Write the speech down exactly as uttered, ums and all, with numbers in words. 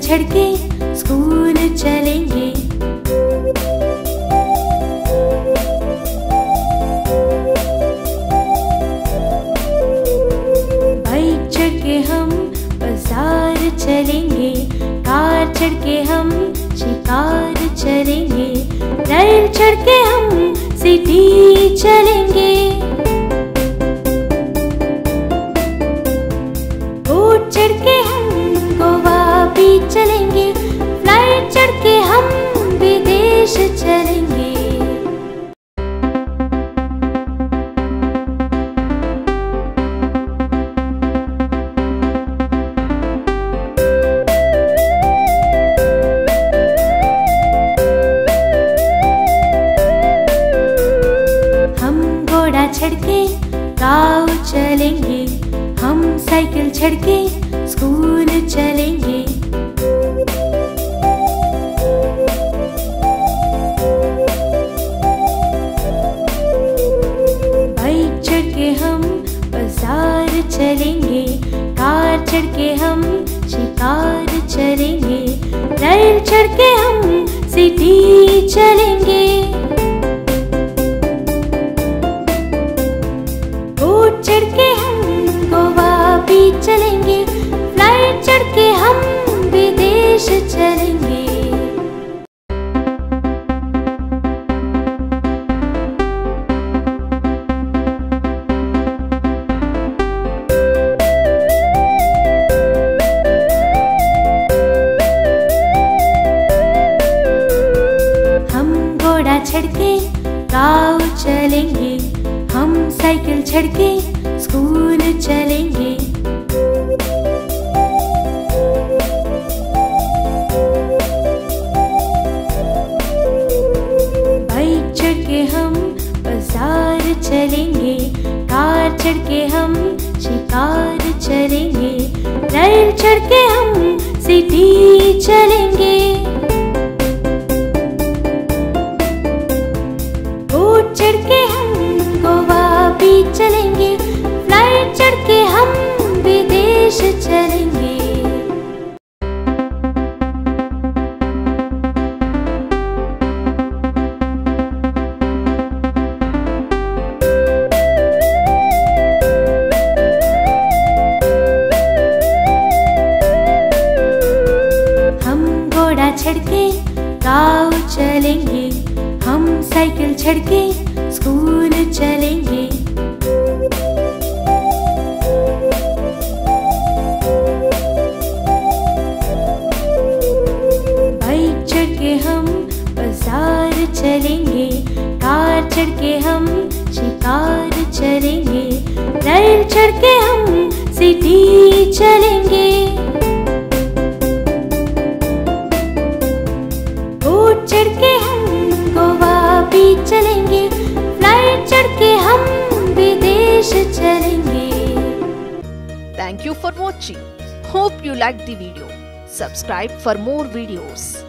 चढ़ के स्कूल चलेंगे। बाइक चढ़ के हम बाजार चलेंगे। कार चढ़ के हम शिकार चलेंगे। रेल चढ़ के हम सिटी चलेंगे। बोट चढ़ के हम गोवा भी चलेंगे। फ्लाइट चढ़ के हम विदेश चलेंगे। चढ़ के गाँव चलेंगे। हम साइकिल चढ़ के स्कूल चलेंगे। बाइक चढ़ के हम बाजार चलेंगे। कार चढ़ के हम शिकार चलेंगे। रेल चढ़ के हम सिटी चलेंगे। बोट चढ़ के हम गोवा भी चलेंगे। फ्लाइट चढ़ के हम विदेश चलेंगे। हम घोड़ा चढ़ के गाँव चलेंगे। हम साइकिल चढ़ के स्कूल चलेंगे। बाइक चढ़ के हम बाजार चलेंगे। कार चढ़ के हम शिकार चलेंगे। रेल चढ़ के हम सिटी चलेंगे। बोट चढ़ के हम गोवा भी चलेंगे। फ्लाइट चढ़ के हम विदेश चलेंगे। हम घोड़ा चढ़ के गाँव चलेंगे। हम साइकिल चढ़ के स्कूल चलेंगे। बाइक चढ़ के हम बाजार चलेंगे। कार चढ़ के हम शिकार चलेंगे। रेल चढ़ के हम सिटी चलेंगे। बोट चढ़ के हम गोवा भी चलेंगे। फ्लाइट चढ़ के हम विदेश चलेंगे। Thank you for watching. Hope you liked the video. Subscribe for more videos.